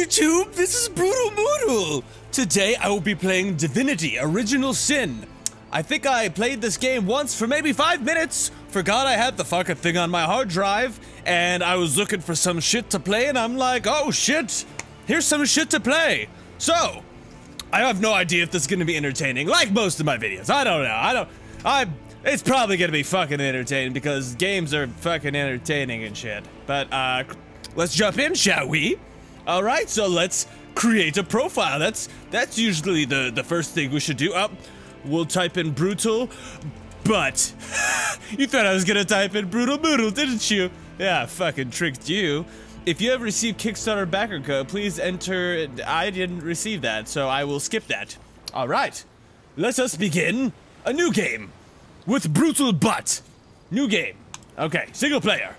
YouTube, this is Brutal Mootal. Today I will be playing Divinity, Original Sin. I think I played this game once for maybe 5 minutes, forgot I had the fucking thing on my hard drive, and I was looking for some shit to play, and I'm like, oh shit, here's some shit to play. So, I have no idea if this is gonna be entertaining, like most of my videos. I don't know, it's probably gonna be fucking entertaining because games are fucking entertaining and shit. But, let's jump in, shall we? Alright, so let's create a profile. That's usually the first thing we should do. We'll type in brutal, but you thought I was gonna type in brutal Mootal, didn't you? Yeah, fucking tricked you. If you have received Kickstarter backer code, please enter. I didn't receive that, so I will skip that. Alright, let us begin a new game with brutal butt. New game. Okay, single player.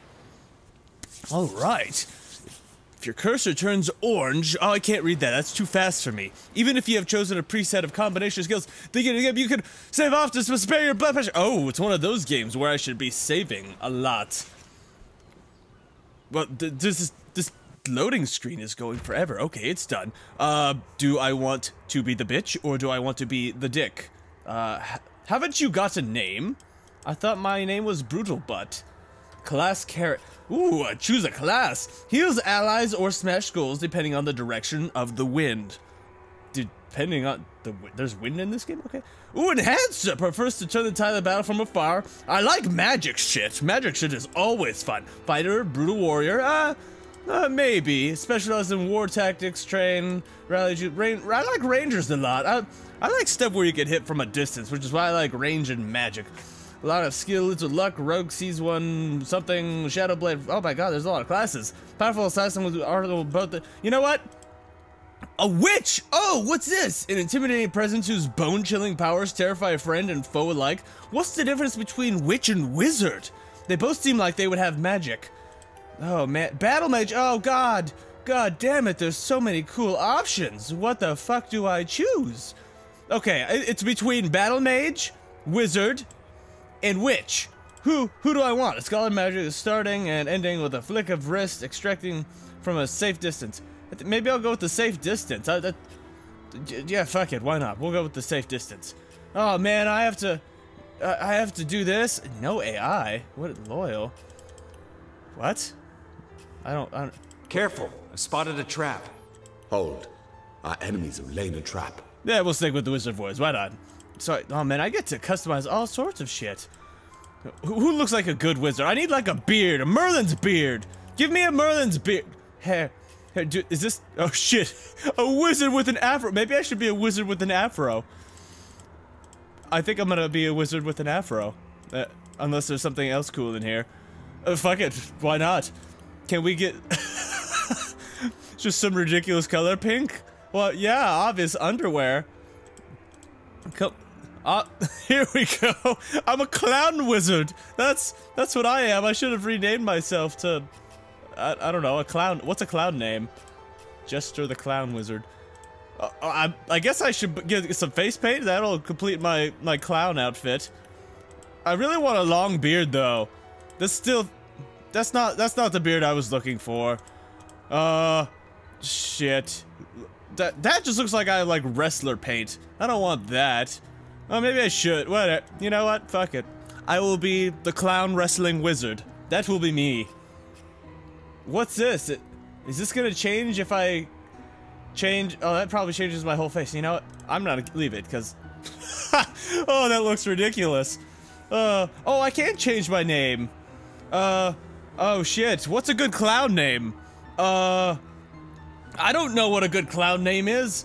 Alright. If your cursor turns orange, oh, I can't read that, that's too fast for me. Even if you have chosen a preset of combination skills, you can save off to spare your blood pressure. Oh, it's one of those games where I should be saving a lot. Well, this loading screen is going forever. Okay, it's done. Do I want to be the bitch, or do I want to be the dick? Haven't you got a name? I thought my name was Brutal Butt. Class carrot. Ooh, choose a class. Heals allies or smash goals depending on the direction of the wind. Depending on the there's wind in this game? Okay. Ooh, enhancer prefers to turn the tide of the battle from afar. I like magic shit. Magic shit is always fun. Fighter, brutal warrior. Maybe. Specialized in war tactics, train, rally. I like rangers a lot. I like stuff where you get hit from a distance, which is why I like range and magic. A lot of skill, little luck, rogue sees one, something, shadow blade. Oh my god, there's a lot of classes. Powerful assassin with article both the. You know what? A witch! Oh, what's this? An intimidating presence whose bone-chilling powers terrify a friend and foe alike. What's the difference between witch and wizard? They both seem like they would have magic. Oh man, battle mage, oh god. God damn it, there's so many cool options. What the fuck do I choose? Okay, it's between battle mage, wizard, and witch. Who do I want? A scholar magic is starting and ending with a flick of wrist, extracting from a safe distance. Maybe I'll go with the safe distance. Yeah, fuck it, why not? We'll go with the safe distance. Oh man, I have to do this? No AI? What, loyal? What? I don't... Careful, I spotted a trap. Hold. Our enemies have laid a trap. Yeah, we'll stick with the wizard voice, why not? So, oh man, I get to customize all sorts of shit. Who looks like a good wizard? I need like a beard, a Merlin's beard. Give me a Merlin's beard. Hair, is this, oh shit. A wizard with an afro. Maybe I should be a wizard with an afro. I think I'm gonna be a wizard with an afro. Unless there's something else cool in here. Fuck it, why not? Can we get just some ridiculous color pink? Well, yeah, obvious underwear. Come. Here we go. I'm a clown wizard. That's what I am. I should have renamed myself to, I don't know, a clown. What's a clown name? Jester the Clown Wizard. I guess I should get some face paint. That'll complete my clown outfit. I really want a long beard though. That's not the beard I was looking for. Shit. That just looks like I like wrestler paint. I don't want that. Oh, maybe I should. Whatever. You know what? Fuck it. I will be the clown wrestling wizard. That will be me. What's this? Is this gonna change if I change? Oh, that probably changes my whole face. You know what? I'm not leave it because. Oh, that looks ridiculous. Oh, I can't change my name. Oh shit. What's a good clown name? I don't know what a good clown name is.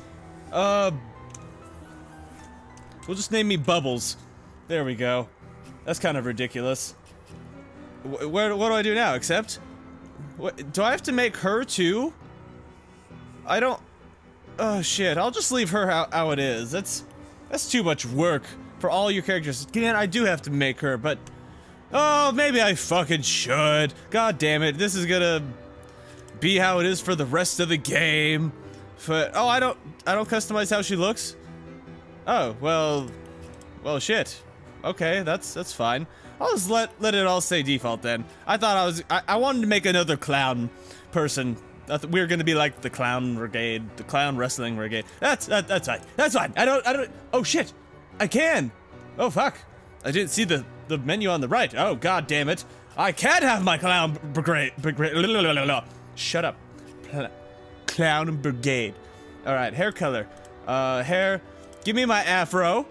We'll just name me Bubbles. There we go. That's kind of ridiculous. What do I do now? Accept? What, do I have to make her too? I don't... Oh shit, I'll just leave her how it is. That's too much work for all your characters. Again, I do have to make her, but... Oh, maybe I fucking should. God damn it, this is gonna be how it is for the rest of the game. But, oh, I don't customize how she looks? Oh, well, shit. Okay, that's fine. I'll just let it all stay default then. I thought I wanted to make another clown person We're gonna be like the clown brigade, the clown wrestling brigade. That's fine. That's fine. I don't. Oh shit! I can. Oh fuck! I didn't see the menu on the right. Oh god damn it! I can't have my clown brigade. Shut up. Clown brigade. All right, hair color. Hair. Give me my afro.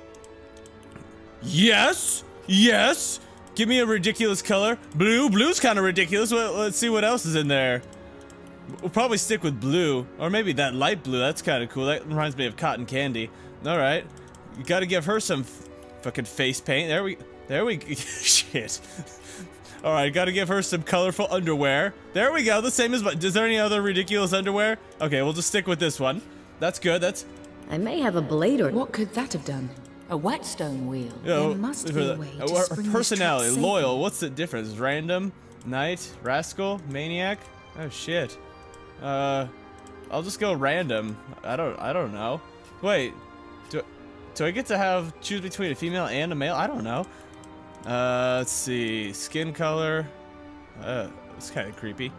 Yes. Yes. Give me a ridiculous color. Blue. Blue's kind of ridiculous. Well, let's see what else is in there. We'll probably stick with blue, or maybe that light blue. That's kind of cool. That reminds me of cotton candy. All right, you got to give her some fucking face paint. There we shit. All right, got to give her some colorful underwear. There we go. The same as. Is there any other ridiculous underwear? Okay, we'll just stick with this one. That's good. That's. I may have a blade or. What could that have done? A whetstone wheel. There must be a way to spring personality, this loyal. What's the difference? Random, knight, rascal, maniac. Oh shit. I'll just go random. I don't know. Wait, do I get to choose between a female and a male? I don't know. Let's see. Skin color. It's kind of creepy.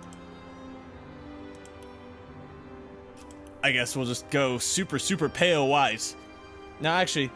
I guess we'll just go super pale white. No, actually.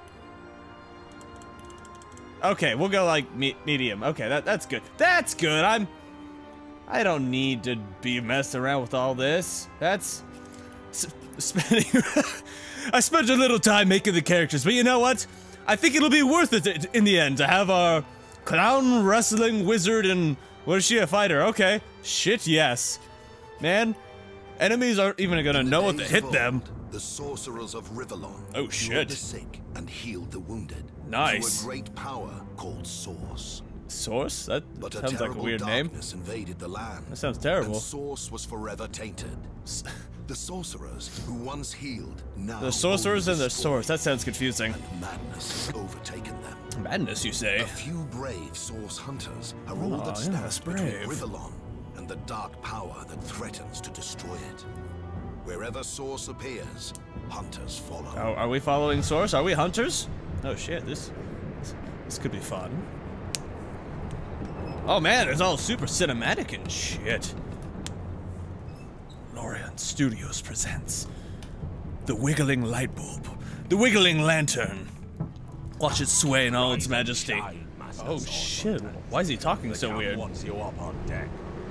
Okay, we'll go like medium. Okay, that's good. That's good. I don't need to be messing around with all this. That's spending. I spent a little time making the characters, but you know what? I think it'll be worth it in the end to have our clown wrestling wizard and what is she, a fighter? Okay, shit, yes, man. Enemies aren't even gonna know what to hit them. The sorcerers of Rivellon cured the sick and healed the wounded. Nice. To a great power called Source. Source? That sounds like a weird name. Invaded the land. That sounds terrible. And Source was forever tainted. The sorcerers who once healed now. The sorcerers and the source. That sounds confusing. And madness has overtaken them. Madness, you say? A few brave Source hunters are all that stands between Rivellon and the dark power that threatens to destroy it. Wherever Source appears, hunters follow. Oh, are we following Source? Are we hunters? Oh shit, this could be fun. Oh man, it's all super cinematic and shit. Lorien Studios presents the wiggling light bulb, the wiggling lantern. Watch it sway in all its majesty. Oh shit, why is he talking so weird? Wants you up on deck.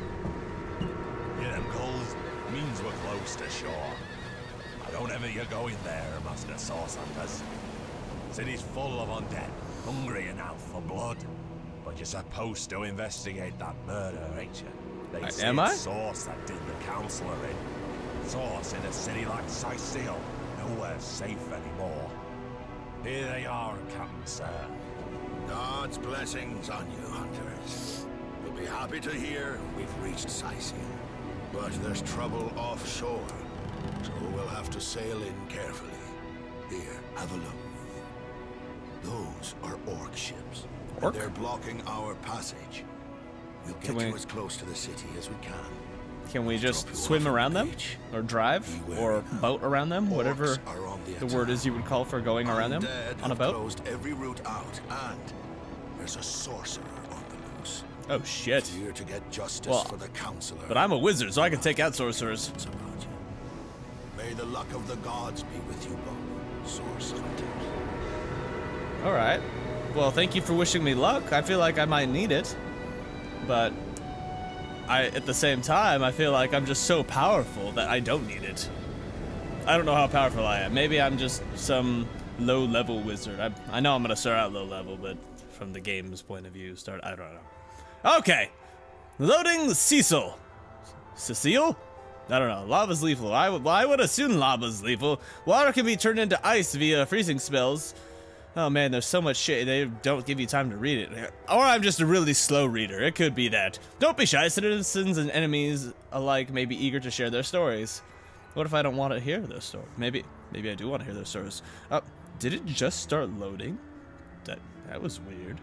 Hear them calls? Means we're close to shore. Don't ever you go in there, Master Source Hunters. City's full of undead, hungry and out for blood. But you're supposed to investigate that murder, ain't you? They say am I? Source that did the Counselor in. Source in a city like Sicil, nowhere safe anymore. Here they are, Captain Sir. God's blessings on you, hunters. You'll be happy to hear we've reached Sicil. But there's trouble offshore, so we'll have to sail in carefully. Here, have a look. Those are orc ships. Orc? They're blocking our passage. We'll get you as close to the city as we can. Can we just swim around them? Or drive? Or boat around them? Whatever the word is you would call for going around them on a boat? Closed every route out, and there's a sorcerer on the loose. Oh shit. Here to get justice for the Counselor. But I'm a wizard, so I can take out sorcerers. May the luck of the gods be with you both, Source Hunters. Alright. Well, thank you for wishing me luck. I feel like I might need it. But at the same time, I feel like I'm just so powerful that I don't need it. I don't know how powerful I am. Maybe I'm just some low-level wizard. I know I'm gonna start out low-level, but from the game's point of view, I don't know. Okay. Loading Cecil. Cecile? I don't know. Lava's lethal. I would assume lava's lethal. Water can be turned into ice via freezing spells. Oh man, there's so much shit, they don't give you time to read it. Or I'm just a really slow reader, it could be that. Don't be shy, citizens and enemies alike may be eager to share their stories. What if I don't want to hear their story? Maybe I do want to hear their stories. Did it just start loading? That was weird.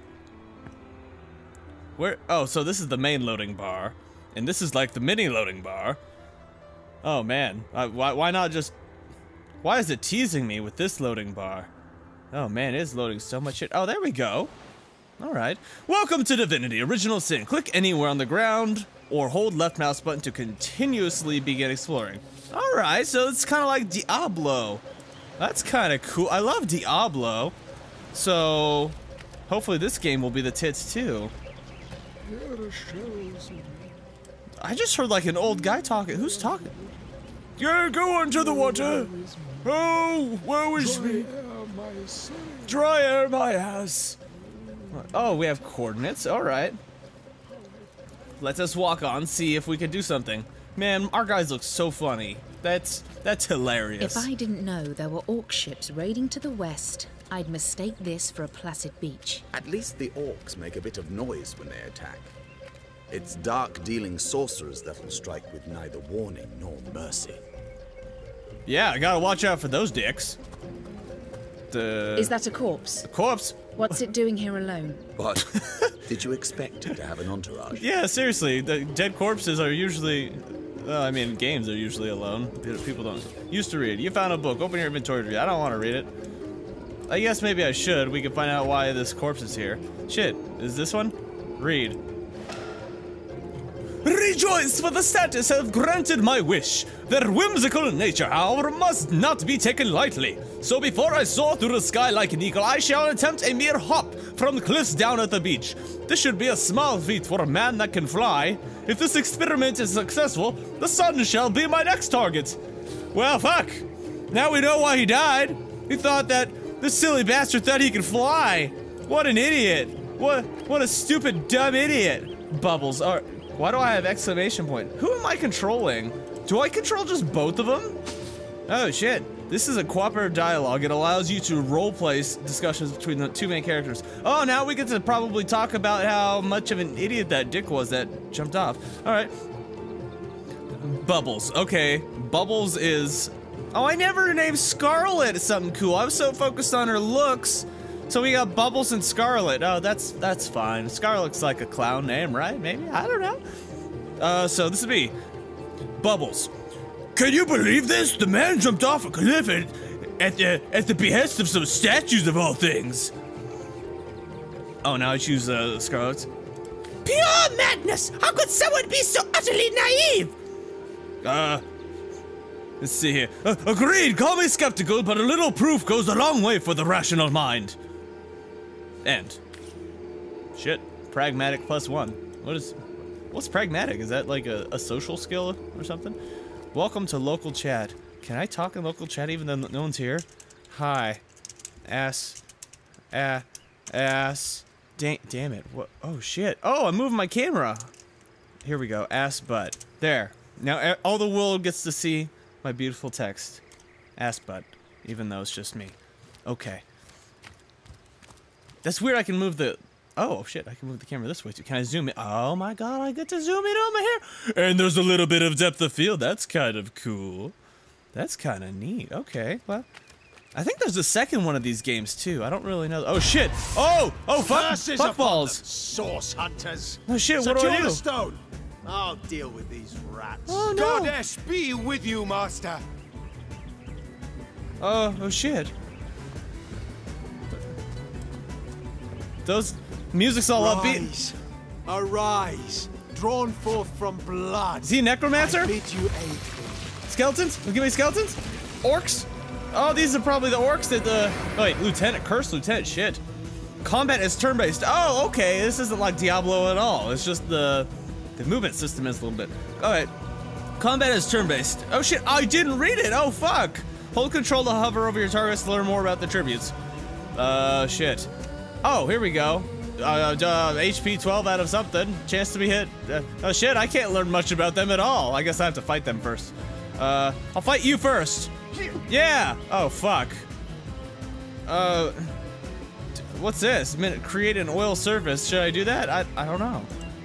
Oh, so this is the main loading bar. And this is like the mini loading bar. Oh man, why not just... Why is it teasing me with this loading bar? Oh man, it is loading so much shit. Oh, there we go. Alright. Welcome to Divinity, Original Sin. Click anywhere on the ground or hold left mouse button to continuously begin exploring. Alright, so it's kind of like Diablo. That's kind of cool. I love Diablo. So, hopefully this game will be the tits too. I just heard like an old guy talking. Who's talking? Yeah, go into the water. Oh, woe is me. Dry air my ass. Oh, we have coordinates. Alright. Let us walk on, see if we can do something. Man, our guys look so funny. That's hilarious. If I didn't know there were orc ships raiding to the west, I'd mistake this for a placid beach. At least the orcs make a bit of noise when they attack. It's dark-dealing sorcerers that'll strike with neither warning nor mercy. Yeah, I gotta watch out for those dicks. Is that a corpse? A corpse? What's it doing here alone? But did you expect it to have an entourage? Yeah, seriously, the dead corpses are usually, well, I mean, games are usually alone. People don't used to read. You found a book, open your inventory to read. I don't want to read it. I guess maybe I should. We can find out why this corpse is here. Shit, is this one? Read. Rejoice, for the status have granted my wish. Their whimsical nature, however, must not be taken lightly. So before I soar through the sky like an eagle, I shall attempt a mere hop from the cliffs down at the beach. This should be a small feat for a man that can fly. If this experiment is successful, the sun shall be my next target. Well, fuck. Now we know why he died. He thought that this silly bastard thought he could fly. What an idiot. What a stupid, dumb idiot. Bubbles are... Why do I have exclamation point? Who am I controlling? Do I control just both of them? Oh shit. This is a cooperative dialogue. It allows you to roleplay discussions between the two main characters. Oh, now we get to probably talk about how much of an idiot that dick was that jumped off. Alright. Bubbles. Okay. Bubbles is... Oh, I never named Scarlet something cool. I was so focused on her looks. So we got Bubbles and Scarlet. Oh, that's fine. Scarlet's like a clown name, right? Maybe? I don't know. So this would be Bubbles. Can you believe this? The man jumped off a cliff at the behest of some statues of all things. Oh, now I choose Scarlet. Pure madness! How could someone be so utterly naive? Let's see here. Agreed, call me skeptical, but a little proof goes a long way for the rational mind. End. Shit. Pragmatic +1. What's pragmatic? Is that like a social skill or something? Welcome to local chat. Can I talk in local chat even though no one's here? Hi. Ass. Damn it. What? Oh shit. Oh, I'm moving my camera. Here we go. Ass butt. There. Now all the world gets to see my beautiful text. Ass butt. Even though it's just me. Okay. That's weird, I can move the... Oh, shit, I can move the camera this way, too. Can I zoom in? Oh, my God, I get to zoom in on my hair. And there's a little bit of depth of field. That's kind of cool. That's kind of neat. Okay, well... I think there's a second one of these games, too. I don't really know. Oh, shit. Oh, fuck balls. Source hunters. Oh, shit, what do I do? Stone. I'll deal with these rats. Oh, no. Goddess be with you, master. Oh, shit. Those music's all upbeat. Arise, drawn forth from blood. Is he a necromancer? I bid you aid. Skeletons? Give me skeletons? Orcs? Oh, these are probably the orcs that the... Oh, wait, Lieutenant, Cursed Lieutenant, shit. Combat is turn-based. Oh, okay, this isn't like Diablo at all. It's just the movement system is a little bit... Alright. Combat is turn-based. Oh, shit, I didn't read it. Oh, fuck. Hold control to hover over your targets to learn more about the tributes. Shit. Oh, here we go. HP 12 out of something. Chance to be hit. Oh shit, I can't learn much about them at all. I guess I have to fight them first. I'll fight you first. Yeah. Oh, fuck. What's this? Create an oil surface. Should I do that? I don't know.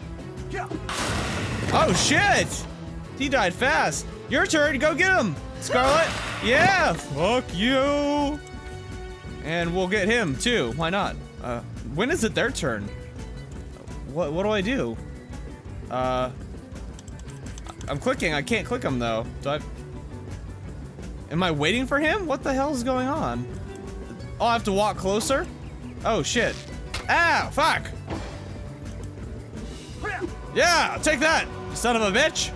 Oh shit! He died fast. Your turn. Go get him, Scarlet. Yeah. Fuck you. And we'll get him too. Why not? When is it their turn? What do I do? I'm clicking. I can't click him though. Am I waiting for him? What the hell is going on? Oh, I have to walk closer? Oh shit. Ah, fuck. Yeah, take that. son of a bitch!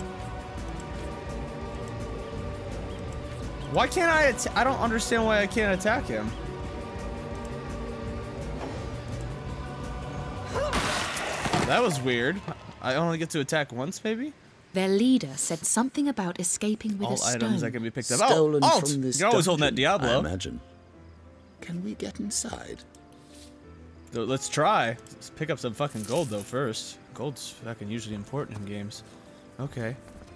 Why can't I don't understand why I can't attack him. That was weird. I only get to attack once, maybe? Their leader said something about escaping with All a stone. items that can be picked up. Stolen Alt! from this You're always holding that dungeon, Diablo. I imagine. Can we get inside? So let's try. Let's pick up some fucking gold, though, first. Gold's fucking usually important in games. Okay.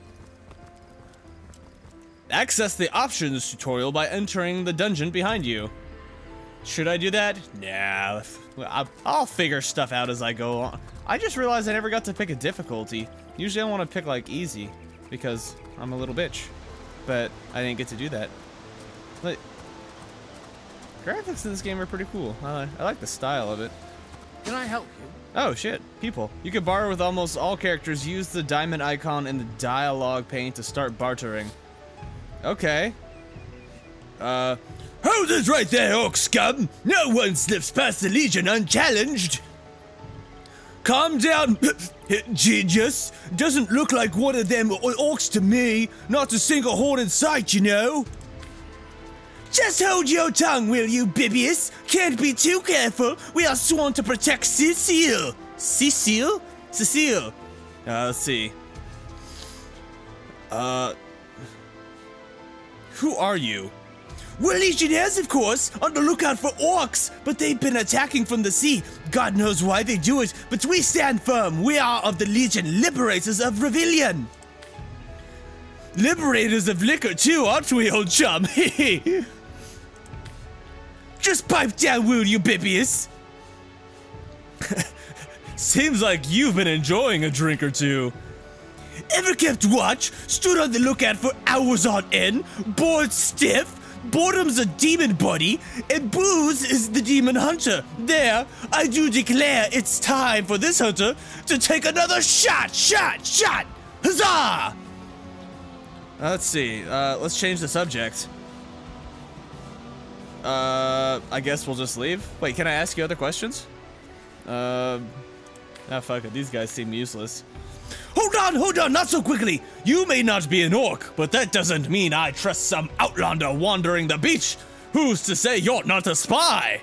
Access the options tutorial by entering the dungeon behind you. Should I do that? Nah. I'll figure stuff out as I go on. I just realized I never got to pick a difficulty. Usually I want to pick, like, easy. Because I'm a little bitch. But I didn't get to do that. But graphics in this game are pretty cool. I like the style of it. Can I help you? Oh shit, people. You can barter with almost all characters. Use the diamond icon in the dialogue pane to start bartering. Okay. Hold it right there, orc scum! No one slips past the Legion unchallenged! Calm down, genius! Doesn't look like one of them orcs to me. Not a single horn in sight, you know. Just hold your tongue, will you, Bibius? Can't be too careful. We are sworn to protect Cecile. Cecile? Cecile. Let's see. Who are you? We're legionnaires, of course, on the lookout for orcs, but they've been attacking from the sea. God knows why they do it, but we stand firm. We are of the Legion, liberators of Revillion. Liberators of liquor too, aren't we, old chum? Just pipe down, will you, Bibius? Seems like you've been enjoying a drink or two. Ever kept watch? Stood on the lookout for hours on end? Bored stiff? Boredom's a demon body, and booze is the demon hunter. There, I do declare it's time for this hunter to take another shot! Huzzah! Let's see, let's change the subject. I guess we'll just leave. Wait, can I ask you other questions? Ah, fuck it, these guys seem useless. Hold on, not so quickly! You may not be an orc, but that doesn't mean I trust some outlander wandering the beach! Who's to say you're not a spy?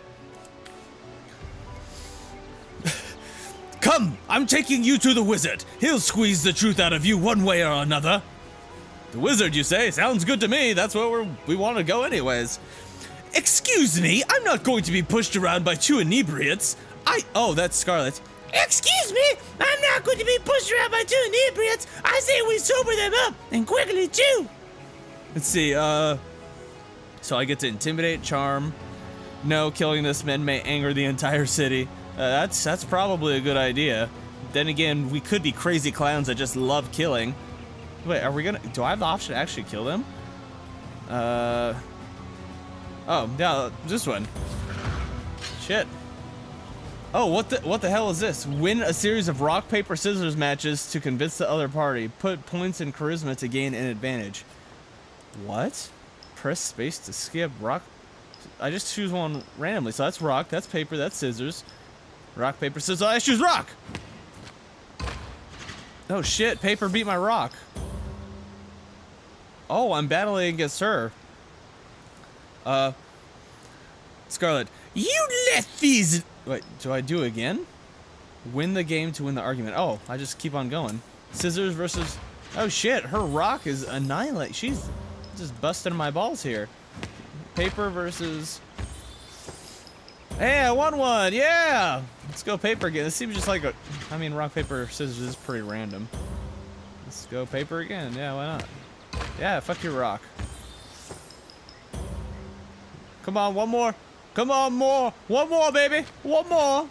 Come, I'm taking you to the wizard. He'll squeeze the truth out of you one way or another. The wizard, you say? Sounds good to me. That's where we want to go anyways. Excuse me, I'm not going to be pushed around by two inebriates. Oh, that's Scarlet. Excuse me, I'm not going to be pushed around by two inebriates. I say we sober them up, and quickly too. Let's see, so I get to intimidate, charm. No, killing this men may anger the entire city. That's probably a good idea. Then again, we could be crazy clowns that just love killing. Wait, are we gonna, do I have the option to actually kill them? Oh, yeah, this one. Shit. Oh, what the hell is this? Win a series of rock, paper, scissors matches to convince the other party. Put points in charisma to gain an advantage. What? Press space to skip rock. I just choose one randomly. So that's rock, that's paper, that's scissors. Rock, paper, scissors. I choose rock! Oh shit, paper beat my rock. Oh, I'm battling against her. Scarlet. You left these... Wait, do I do it again? Win the game to win the argument. Oh, I just keep on going. Scissors versus... Oh shit, her rock is annihilate. She's just busting my balls here. Paper versus... Hey, I won one! Yeah! Let's go paper again. This seems just like a... I mean, rock, paper, scissors is pretty random. Let's go paper again. Yeah, why not? Yeah, fuck your rock. Come on, one more. Come on, more. One more, baby. One more.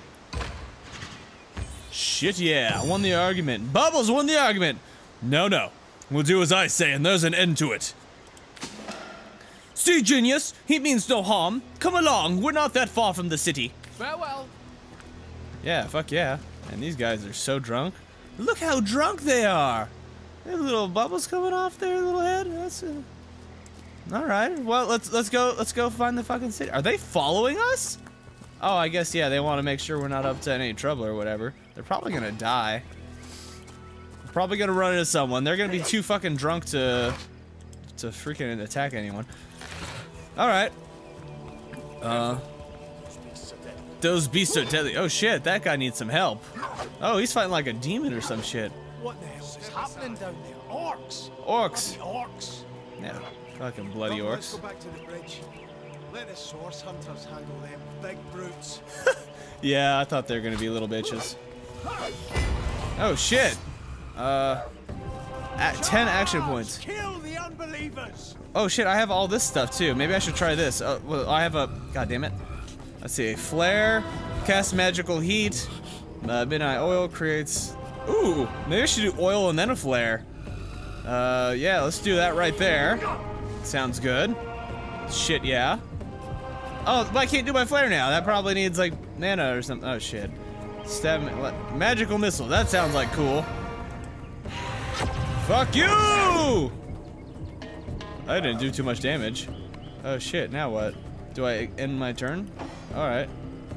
Shit, yeah. I won the argument. Bubbles won the argument. No. We'll do as I say, and there's an end to it. See, genius. He means no harm. Come along. We're not that far from the city. Farewell. Yeah, fuck yeah. And these guys are so drunk. Look how drunk they are. There's little bubbles coming off their little head. That's all right. Well, let's go find the fucking city. Are they following us? Oh, I guess yeah. They want to make sure we're not up to any trouble or whatever. They're probably gonna die. Probably gonna run into someone. They're gonna be too fucking drunk to freaking attack anyone. Alright. Those beasts are deadly. Oh shit, that guy needs some help. Oh, he's fighting like a demon or some shit. What the hell is happening down there? Orcs! Orcs. Orcs! Yeah, fucking bloody Let's orcs. go back to the bridge. Let the source hunters handle them big brutes. Yeah, I thought they were gonna be little bitches. Oh shit. 10 action points. Kill the unbelievers! Oh shit, I have all this stuff too. Maybe I should try this. Well, I have a, god damn it. Let's see, a flare, cast magical heat, midnight oil creates, ooh, maybe I should do oil and then a flare. Yeah, let's do that right there. Sounds good. Shit, yeah. Oh, but I can't do my flare now. That probably needs like mana or something. Oh shit. Stab, magical missile, that sounds like cool. Fuck you! I didn't do too much damage. Oh shit, now what? Do I end my turn? Alright.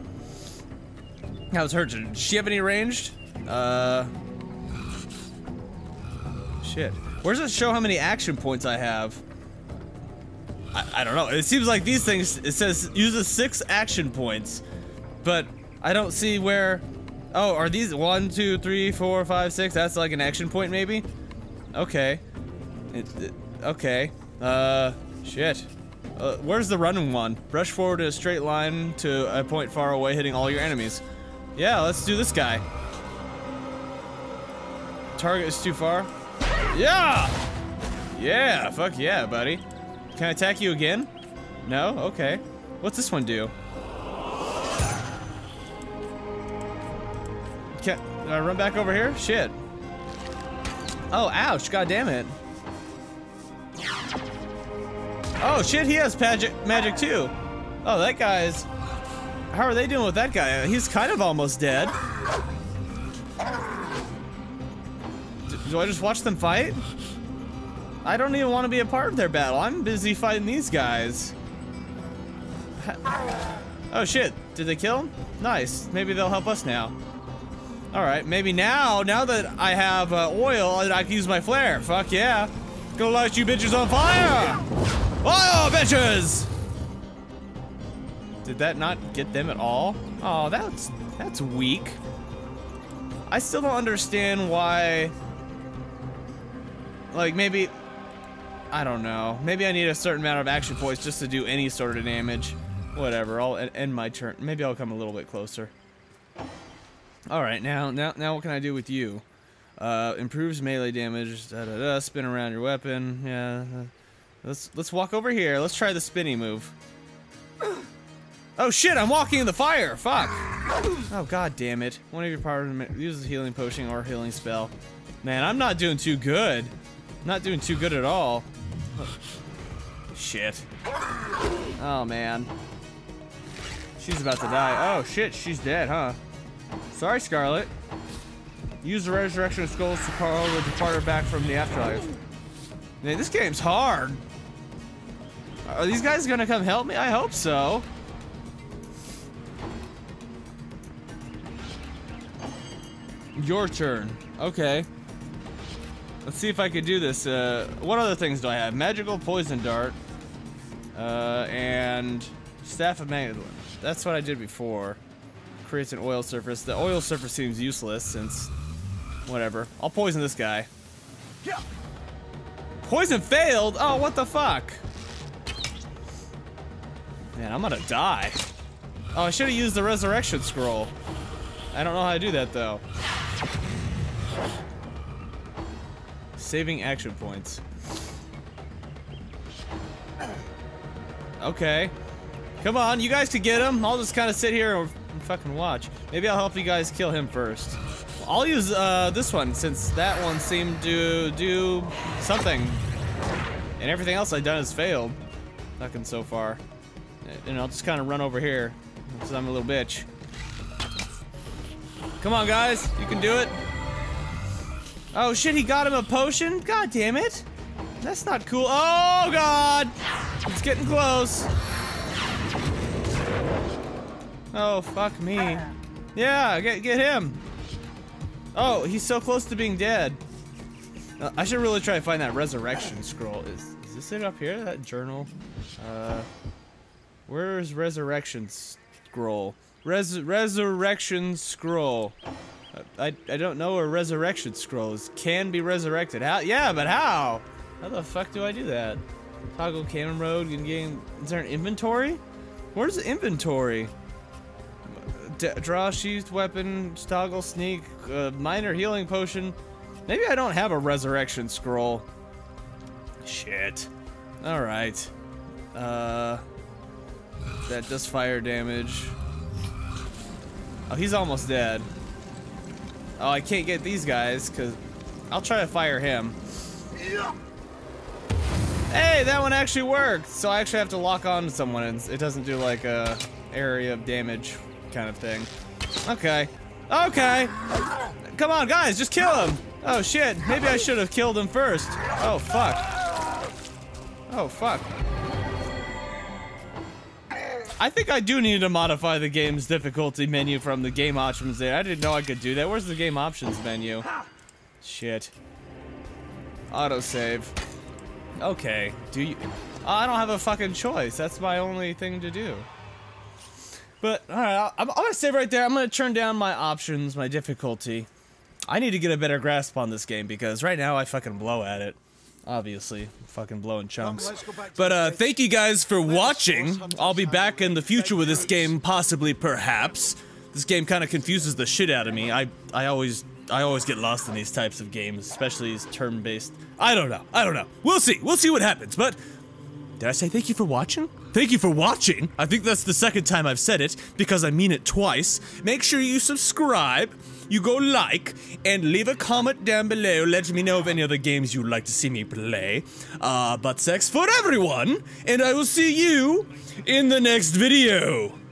How's her turn? Does she have any ranged? Shit. Where does it show how many action points I have? I don't know. It seems like these things, it says uses 6 action points. But I don't see where... Oh, are these 1, 2, 3, 4, 5, 6? That's like an action point maybe? Okay. Okay. Shit. Where's the running one? Rush forward in a straight line to a point far away, hitting all your enemies. Yeah, let's do this guy. Target is too far. Yeah! Yeah, fuck yeah, buddy. Can I attack you again? No? Okay. What's this one do? Can I run back over here? Shit. Oh, ouch, god damn it. Oh shit, he has magic too. Oh, that guy's... How are they doing with that guy? He's kind of almost dead. Do I just watch them fight? I don't even want to be a part of their battle. I'm busy fighting these guys. Oh shit, did they kill him? Nice, maybe they'll help us now. Alright, maybe now that I have oil, I can use my flare. Fuck yeah. Go light you bitches on fire! Fire, bitches! Did that not get them at all? Oh, that's weak. I still don't understand why... Like, maybe... I don't know. Maybe I need a certain amount of action points just to do any sort of damage. Whatever, I'll end my turn. Maybe I'll come a little bit closer. Alright, now what can I do with you? Improves melee damage, spin around your weapon, yeah. Let's walk over here, let's try the spinny move. Oh shit, I'm walking in the fire, fuck! Oh god damn it. One of your partners uses a healing potion or healing spell. Man, I'm not doing too good. Not doing too good at all. Shit. Oh man. She's about to die. Oh shit, she's dead, huh? Sorry, Scarlet. Use the resurrection of skulls to call the departed back from the afterlife. Man, this game's hard. Are these guys gonna come help me? I hope so. Your turn. Okay. Let's see if I can do this. What other things do I have? Magical poison dart. And staff of magnet. That's what I did before. Creates an oil surface. The oil surface seems useless since... Whatever. I'll poison this guy. Poison failed? Oh, what the fuck? Man, I'm gonna die. Oh, I should have used the resurrection scroll. I don't know how to do that, though. Saving action points. Okay. Come on, you guys can get him. I'll just kind of sit here and fucking watch. Maybe I'll help you guys kill him first. I'll use this one since that one seemed to do something. And everything else I've done has failed. Fucking so far. And I'll just kind of run over here because I'm a little bitch. Come on, guys. You can do it. Oh, shit. He got him a potion? God damn it. That's not cool. Oh, God. It's getting close. Oh, fuck me. Yeah, get him. Oh, he's so close to being dead. I should really try to find that resurrection scroll. Is this it up here? That journal? Where's resurrection scroll? Resurrection scroll. I don't know where resurrection scroll is. Can be resurrected. How? Yeah, but how? How the fuck do I do that? Toggle cannon mode. Game. Is there an inventory? Where's the inventory? Draw sheathed weapon. Toggle sneak. Minor healing potion. Maybe I don't have a resurrection scroll. Shit. All right. That does fire damage. Oh, he's almost dead. Oh, I can't get these guys, because I'll try to fire him. Hey, that one actually worked! So I actually have to lock on to someone, and it doesn't do like a area of damage kind of thing. Okay. Okay! Come on, guys, just kill him! Oh, shit. Maybe I should have killed him first. Oh, fuck. Oh, fuck. I think I do need to modify the game's difficulty menu from the game options there. I didn't know I could do that. Where's the game options menu? Shit. Autosave. Okay. Do you... I don't have a fucking choice. That's my only thing to do. But, alright, I'm gonna save right there. I'm gonna turn down my options, my difficulty. I need to get a better grasp on this game because right now I fucking blow at it. Obviously, fucking blowing chunks. But thank you guys for watching. I'll be back in the future with this game, possibly, perhaps. This game kind of confuses the shit out of me. I always get lost in these types of games, especially these turn-based. I don't know. We'll see what happens. But did I say thank you for watching? Thank you for watching. I think that's the second time I've said it because I mean it twice. Make sure you subscribe. You go like, and leave a comment down below. Let me know of any other games you'd like to see me play. Butt sex for everyone, and I will see you in the next video.